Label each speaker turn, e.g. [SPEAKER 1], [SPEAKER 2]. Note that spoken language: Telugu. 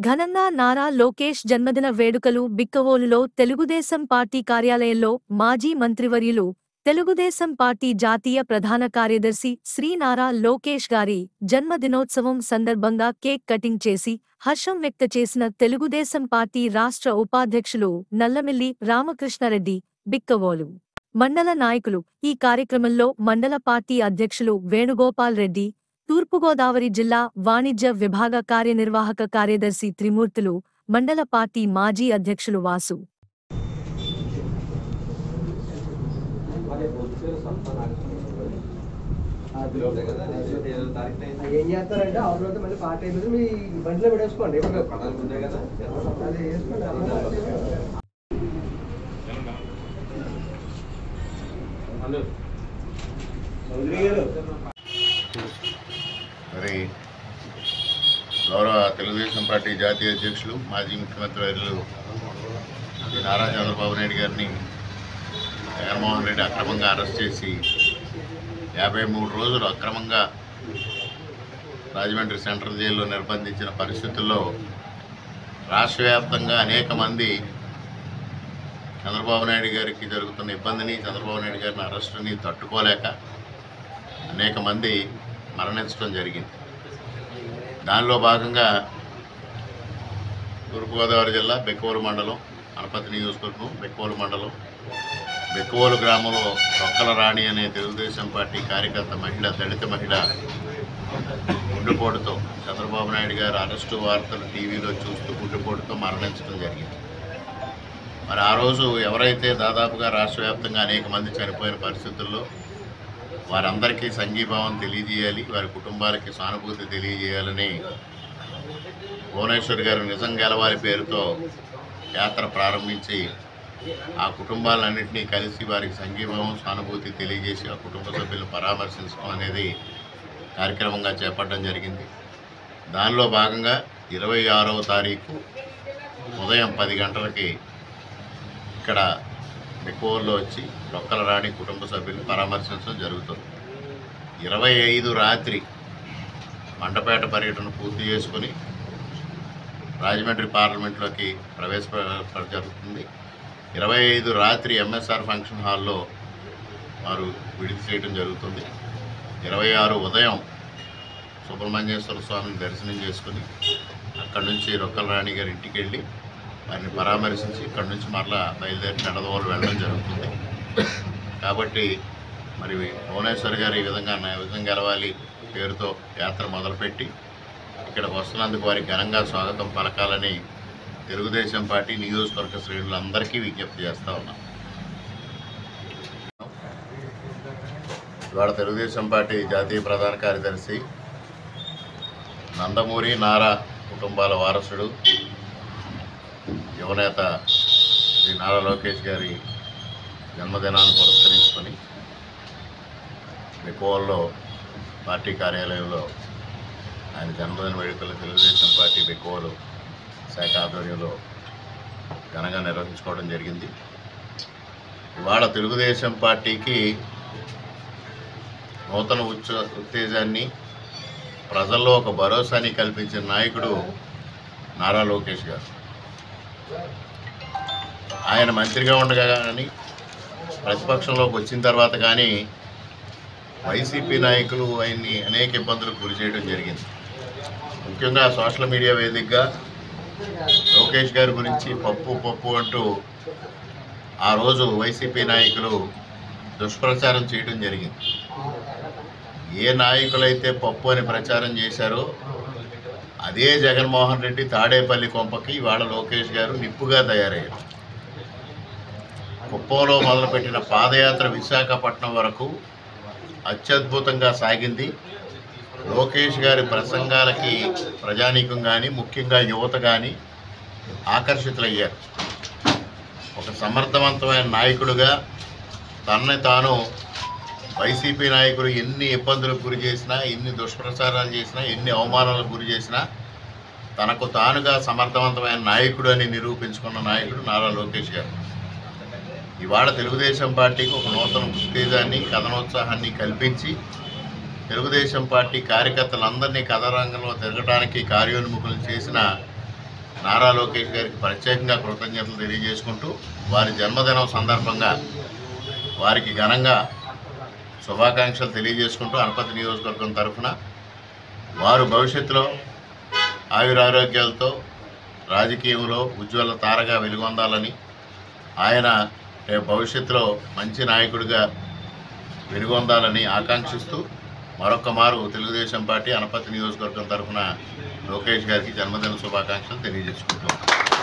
[SPEAKER 1] ఘనంగా నారా లోకేష్ జన్మదిన వేడుకలు బిక్కవోలులో తెలుగుదేశం పార్టీ కార్యాలయంలో మాజీ మంత్రివర్యులు, తెలుగుదేశం పార్టీ జాతీయ ప్రధాన కార్యదర్శి శ్రీ నారా లోకేష్ గారి జన్మదినోత్సవం సందర్భంగా కేక్ కటింగ్ చేసి హర్షం వ్యక్తచేసిన తెలుగుదేశం పార్టీ రాష్ట్ర ఉపాధ్యక్షులు నల్లమిల్లి రామకృష్ణారెడ్డి, బిక్కవోలు మండల నాయకులు. ఈ కార్యక్రమంలో మండల పార్టీ అధ్యక్షులు వేణుగోపాల్ రెడ్డి, తూర్పుగోదావరి జిల్లా వాణిజ్య విభాగ కార్యనిర్వాహక కార్యదర్శి త్రిమూర్తులు, మండల పార్టీ మాజీ అధ్యక్షులు వాసు
[SPEAKER 2] ఏం చేస్తారంటే అవసరం మళ్ళీ పార్టీ అయిపోతే మీ బండిలో పెట్టేసుకోండి.
[SPEAKER 3] మరి గౌరవ తెలుగుదేశం పార్టీ జాతీయ అధ్యక్షులు మాజీ ముఖ్యమంత్రి వర్యులు నారా చంద్రబాబు నాయుడు గారిని జగన్మోహన్ రెడ్డి అక్రమంగా అరెస్ట్ చేసి 53 రోజులు అక్రమంగా రాజమండ్రి సెంట్రల్ జైల్లో నిర్బంధించిన పరిస్థితుల్లో రాష్ట్ర వ్యాప్తంగా అనేక మంది చంద్రబాబు నాయుడు గారికి జరుగుతున్న ఇబ్బందిని, చంద్రబాబు నాయుడు గారిని అరెస్టుని తట్టుకోలేక అనేక మంది మరణించడం జరిగింది. దానిలో భాగంగా తూర్పుగోదావరి జిల్లా బెక్కవోలు మండలం, అనపతి నియోజకవర్గం బెక్కవోలు మండలం, బెక్కవోలు గ్రామంలో రొక్కల రాణి అనే తెలుగుదేశం పార్టీ కార్యకర్త మహిళ, దళిత మహిళ గుండెపోటుతో చంద్రబాబు నాయుడు గారు అరెస్టు వార్తలు టీవీలో చూస్తూ గుండెపోటుతో మరణించడం జరిగింది. మరి ఆ రోజు ఎవరైతే దాదాపుగా రాష్ట్ర వ్యాప్తంగా అనేక మంది చనిపోయిన పరిస్థితుల్లో వారందరికీ సంఘీభావం తెలియజేయాలి, వారి కుటుంబాలకి సానుభూతి తెలియజేయాలని భువనేశ్వర్ గారు నిజం గెలవాలి పేరుతో యాత్ర ప్రారంభించి ఆ కుటుంబాలన్నింటినీ కలిసి వారికి సంఘీభావం, సానుభూతి తెలియజేసి ఆ కుటుంబ సభ్యులను పరామర్శించడం అనేది కార్యక్రమంగా చేపట్టడం జరిగింది. దానిలో భాగంగా 26వ తారీఖు ఉదయం 10 గంటలకి ఇక్కడ బెక్కవోలులో వచ్చి రొక్కల రాణి కుటుంబ సభ్యులను పరామర్శించడం జరుగుతుంది. 25 రాత్రి మండపేట పర్యటన పూర్తి చేసుకొని రాజమండ్రి పార్లమెంట్లోకి ప్రవేశపెట్టడం జరుగుతుంది. 25 రాత్రి ఎంఎస్ఆర్ ఫంక్షన్ హాల్లో వారు విడుదల చేయడం జరుగుతుంది. 26 ఉదయం సుబ్రహ్మణ్యేశ్వర స్వామిని దర్శనం చేసుకుని అక్కడి నుంచి రొక్కల రాణి గారి ఇంటికి వెళ్ళి వారిని పరామర్శించి ఇక్కడి నుంచి మరలా బయలుదేరి నడదవోలు వెళ్ళడం జరుగుతుంది. కాబట్టి మరి భువనేశ్వర్ గారు ఈ విధంగా నిజం గెలవాలి పేరుతో యాత్ర మొదలుపెట్టి ఇక్కడికి వస్తున్నందుకు వారికి ఘనంగా స్వాగతం పలకాలని తెలుగుదేశం పార్టీ నియోజకవర్గ శ్రేణులందరికీ విజ్ఞప్తి చేస్తూ ఉన్నాం. ఇవాళ తెలుగుదేశం పార్టీ జాతీయ ప్రధాన కార్యదర్శి నందమూరి నారా కుటుంబాల వారసుడు యువనేత శ్రీ నారా లోకేష్ గారి జన్మదినాన్ని పురస్కరించుకొని బెక్కవోలులో పార్టీ కార్యాలయంలో ఆయన జన్మదిన వేడుకలు తెలుగుదేశం పార్టీ బెక్కవోలు శాఖ ఆధ్వర్యంలో ఘనంగా నిర్వహించుకోవడం జరిగింది. ఇవాళ తెలుగుదేశం పార్టీకి నూతన ఉత్తేజాన్ని, ప్రజల్లో ఒక భరోసాని కల్పించిన నాయకుడు నారా లోకేష్ గారు. ఆయన మంత్రిగా ఉండగా కానీ ప్రతిపక్షంలోకి వచ్చిన తర్వాత కానీ వైసీపీ నాయకులు ఆయన్ని అనేక ఇబ్బందులకు గురి చేయడం జరిగింది. ముఖ్యంగా సోషల్ మీడియా వేదికగా లోకేష్ గారి గురించి పప్పు అంటూ ఆ రోజు వైసీపీ నాయకులు దుష్ప్రచారం చేయడం జరిగింది. ఏ నాయకులైతే పప్పు అని ప్రచారం చేశారో అదే జగన్మోహన్ రెడ్డి తాడేపల్లి కొంపకి ఇవాళ లోకేష్ గారు నిప్పుగా తయారయ్యారు. కుప్పంలో మొదలుపెట్టిన పాదయాత్ర విశాఖపట్నం వరకు అత్యద్భుతంగా సాగింది. లోకేష్ గారి ప్రసంగాలకి ప్రజానీకం కానీ ముఖ్యంగా యువత కానీ ఆకర్షితులయ్యారు. ఒక సమర్థవంతమైన నాయకుడుగా తనని తాను వైసీపీ నాయకులు ఎన్ని ఇబ్బందులకు గురి చేసినా, ఎన్ని దుష్ప్రచారాలు చేసినా, ఎన్ని అవమానాలకు గురి చేసినా తనకు తానుగా సమర్థవంతమైన నాయకుడు అని నిరూపించుకున్న నాయకుడు నారా లోకేష్ గారు. ఇవాళ తెలుగుదేశం పార్టీకి ఒక నూతన ఉత్తేజాన్ని, కథనోత్సాహాన్ని కల్పించి తెలుగుదేశం పార్టీ కార్యకర్తలందరినీ కథరంగంలో తిరగడానికి కార్యోన్ముఖులు చేసిన నారా లోకేష్ గారికి ప్రత్యేకంగా కృతజ్ఞతలు తెలియజేసుకుంటూ వారి జన్మదినం సందర్భంగా వారికి ఘనంగా శుభాకాంక్షలు తెలియజేసుకుంటూ అనపర్తి నియోజకవర్గం తరఫున వారు భవిష్యత్తులో ఆయురారోగ్యాలతో రాజకీయంలో ఉజ్వల తారగా వెలుగొందాలని, ఆయన రేపు భవిష్యత్తులో మంచి నాయకుడిగా వెలుగొందాలని ఆకాంక్షిస్తూ మరొక్క మారు తెలుగుదేశం పార్టీ అనపర్తి నియోజకవర్గం తరఫున లోకేష్ గారికి జన్మదిన శుభాకాంక్షలు తెలియజేసుకుంటున్నాం.